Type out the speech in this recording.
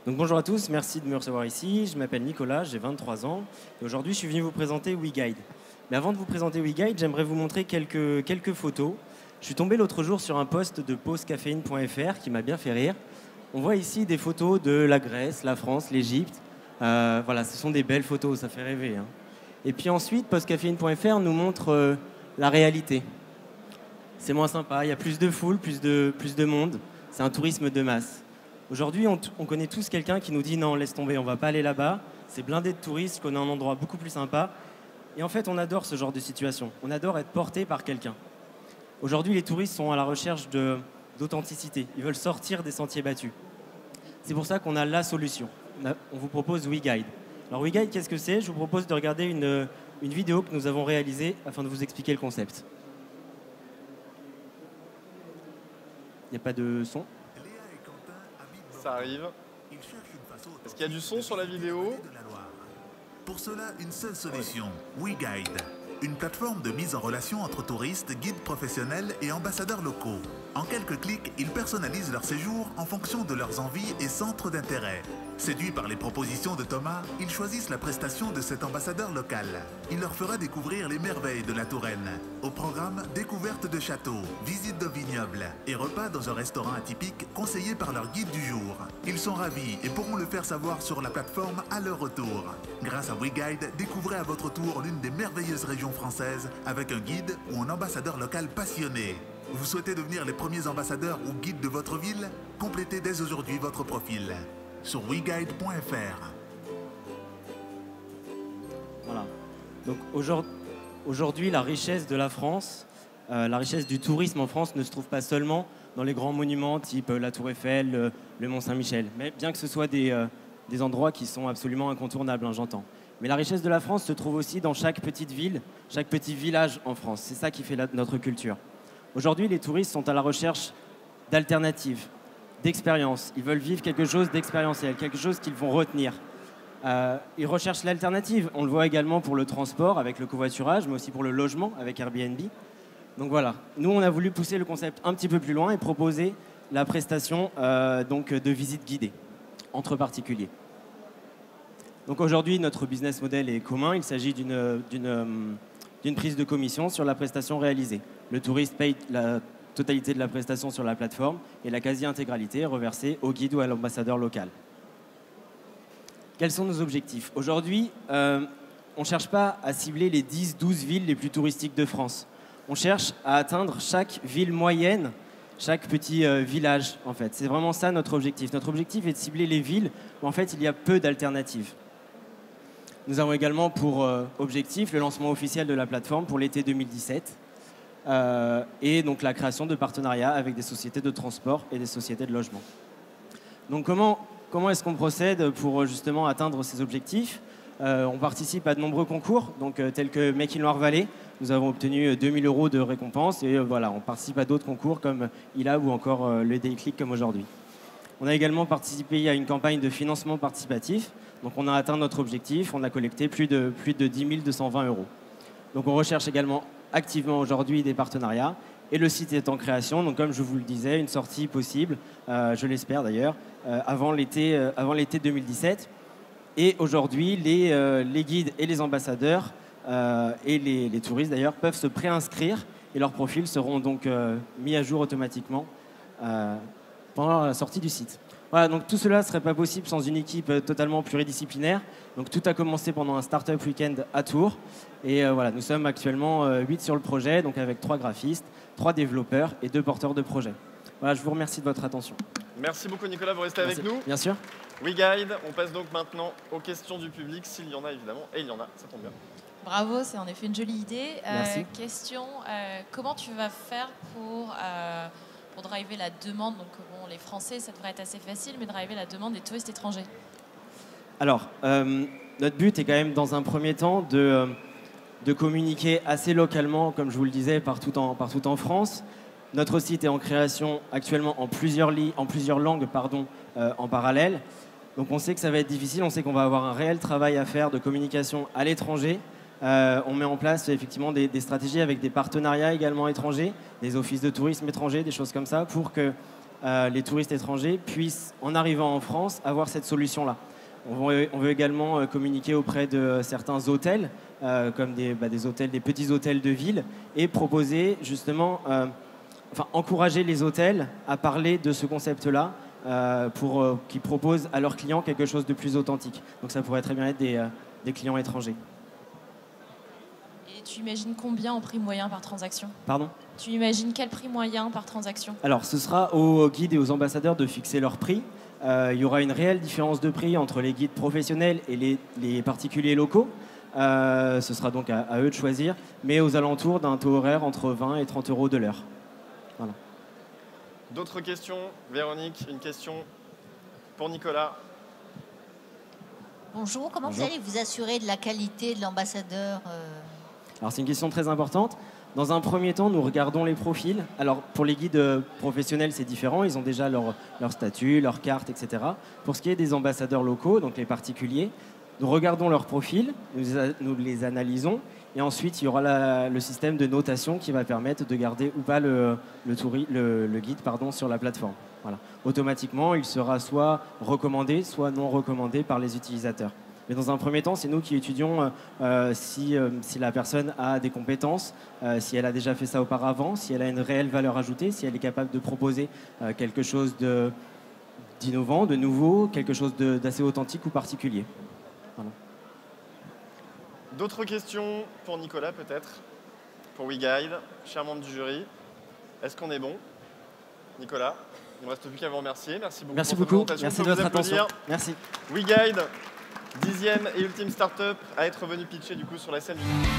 Donc bonjour à tous, merci de me recevoir ici. Je m'appelle Nicolas, j'ai 23 ans et aujourd'hui je suis venu vous présenter WeGuide. Mais avant de vous présenter WeGuide, j'aimerais vous montrer quelques photos. Je suis tombé l'autre jour sur un post de pausecaféine.fr qui m'a bien fait rire. On voit ici des photos de la Grèce, la France, l'Égypte. Voilà, ce sont des belles photos, ça fait rêver, hein. Et puis ensuite, pausecaféine.fr nous montre la réalité. C'est moins sympa, il y a plus de foule, plus de monde. C'est un tourisme de masse. Aujourd'hui, on connaît tous quelqu'un qui nous dit non, laisse tomber, on va pas aller là-bas. C'est blindé de touristes, qu'on a un endroit beaucoup plus sympa. Et en fait, on adore ce genre de situation. On adore être porté par quelqu'un. Aujourd'hui, les touristes sont à la recherche d'authenticité. Ils veulent sortir des sentiers battus. C'est pour ça qu'on a la solution. On vous propose WeGuide. Alors WeGuide, qu'est-ce que c'est? Je vous propose de regarder une vidéo que nous avons réalisée afin de vous expliquer le concept. Il n'y a pas de son? Ça arrive. Est-ce qu'il y a du son sur la vidéo? Pour cela, une seule solution, WeGuide. Une plateforme de mise en relation entre touristes, guides professionnels et ambassadeurs locaux. En quelques clics, ils personnalisent leur séjour en fonction de leurs envies et centres d'intérêt. Séduits par les propositions de Thomas, ils choisissent la prestation de cet ambassadeur local. Il leur fera découvrir les merveilles de la Touraine. Au programme, découverte de châteaux, visite de vignobles et repas dans un restaurant atypique conseillé par leur guide du jour. Ils sont ravis et pourront le faire savoir sur la plateforme à leur retour. Grâce à WeGuide, découvrez à votre tour l'une des merveilleuses régions françaises avec un guide ou un ambassadeur local passionné. Vous souhaitez devenir les premiers ambassadeurs ou guides de votre ville? Complétez dès aujourd'hui votre profil sur weguide.fr. Voilà. Donc aujourd'hui, la richesse de la France, la richesse du tourisme en France ne se trouve pas seulement dans les grands monuments type la Tour Eiffel, le Mont-Saint-Michel, mais bien que ce soit des endroits qui sont absolument incontournables, hein, j'entends. Mais la richesse de la France se trouve aussi dans chaque petite ville, chaque petit village en France. C'est ça qui fait notre culture. Aujourd'hui, les touristes sont à la recherche d'alternatives, d'expériences. Ils veulent vivre quelque chose d'expérientiel, quelque chose qu'ils vont retenir. Ils recherchent l'alternative. On le voit également pour le transport avec le covoiturage, mais aussi pour le logement avec Airbnb. Donc voilà, nous on a voulu pousser le concept un petit peu plus loin et proposer la prestation donc de visite guidée entre particuliers. Donc aujourd'hui, notre business model est commun. Il s'agit d'une prise de commission sur la prestation réalisée. Le touriste paye la totalité de la prestation sur la plateforme et la quasi-intégralité est reversée au guide ou à l'ambassadeur local. Quels sont nos objectifs? Aujourd'hui, on ne cherche pas à cibler les 10-12 villes les plus touristiques de France. On cherche à atteindre chaque ville moyenne, chaque petit village, en fait. C'est vraiment ça notre objectif. Notre objectif est de cibler les villes où, en fait, il y a peu d'alternatives. Nous avons également pour objectif le lancement officiel de la plateforme pour l'été 2017 et donc la création de partenariats avec des sociétés de transport et des sociétés de logement. Donc comment est-ce qu'on procède pour justement atteindre ces objectifs? On participe à de nombreux concours, donc, tels que Make in Loire-Vallée. Nous avons obtenu 2000 € de récompense et voilà, on participe à d'autres concours comme ILAB ou encore le Déclic comme aujourd'hui. On a également participé à une campagne de financement participatif. Donc on a atteint notre objectif, on a collecté plus de 10 220 €. Donc on recherche également activement aujourd'hui des partenariats et le site est en création. Donc comme je vous le disais, une sortie possible, je l'espère d'ailleurs, avant l'été 2017. Et aujourd'hui, les guides et les ambassadeurs et les touristes d'ailleurs peuvent se préinscrire et leurs profils seront donc mis à jour automatiquement pendant la sortie du site. Voilà, donc tout cela ne serait pas possible sans une équipe totalement pluridisciplinaire. Donc tout a commencé pendant un Startup Weekend à Tours. Et voilà, nous sommes actuellement 8 sur le projet, donc avec 3 graphistes, 3 développeurs et 2 porteurs de projet. Voilà, je vous remercie de votre attention. Merci beaucoup Nicolas, vous restez avec nous. Bien sûr. WeGuide, on passe donc maintenant aux questions du public, s'il y en a évidemment. Et il y en a, ça tombe bien. Bravo, c'est en effet une jolie idée. Merci. Question, comment tu vas faire pour driver la demande? Donc bon, les Français, ça devrait être assez facile, mais driver la demande des touristes étrangers. Alors, notre but est quand même dans un premier temps de communiquer assez localement, comme je vous le disais, partout en France. Notre site est en création actuellement en plusieurs langues en parallèle. Donc on sait que ça va être difficile, on sait qu'on va avoir un réel travail à faire de communication à l'étranger. On met en place effectivement des stratégies avec des partenariats également étrangers, des offices de tourisme étrangers, des choses comme ça, pour que les touristes étrangers puissent, en arrivant en France, avoir cette solution-là. On veut également communiquer auprès de certains hôtels, comme des petits hôtels de ville, et proposer justement, encourager les hôtels à parler de ce concept-là pour qu'ils proposent à leurs clients quelque chose de plus authentique. Donc ça pourrait très bien être des clients étrangers. Et tu imagines combien en prix moyen par transaction? Pardon? Tu imagines quel prix moyen par transaction? Alors, ce sera aux guides et aux ambassadeurs de fixer leur prix. Il y aura une réelle différence de prix entre les guides professionnels et les particuliers locaux. Ce sera donc à eux de choisir, mais aux alentours d'un taux horaire entre 20 et 30 € de l'heure. Voilà. D'autres questions? Véronique, une question pour Nicolas. Bonjour, comment vous allez vous assurer de la qualité de l'ambassadeur Alors, c'est une question très importante. Dans un premier temps, nous regardons les profils. Alors, pour les guides professionnels, c'est différent. Ils ont déjà leur statut, leur carte, etc. Pour ce qui est des ambassadeurs locaux, donc les particuliers, nous regardons leurs profils, nous les analysons. Et ensuite, il y aura le système de notation qui va permettre de garder ou pas le guide sur la plateforme. Voilà. Automatiquement, il sera soit recommandé, soit non recommandé par les utilisateurs. Mais dans un premier temps, c'est nous qui étudions si la personne a des compétences, si elle a déjà fait ça auparavant, si elle a une réelle valeur ajoutée, si elle est capable de proposer quelque chose d'innovant, de nouveau, quelque chose d'assez authentique ou particulier. Voilà. D'autres questions pour Nicolas peut-être? Pour WeGuide, cher membre du jury. Est-ce qu'on est bon? Nicolas, il ne me reste plus qu'à vous remercier. Merci beaucoup. Merci pour beaucoup. cette présentation. Merci de votre attention. Merci. WeGuide, 10e et ultime start-up à être venu pitcher du coup sur la scène du...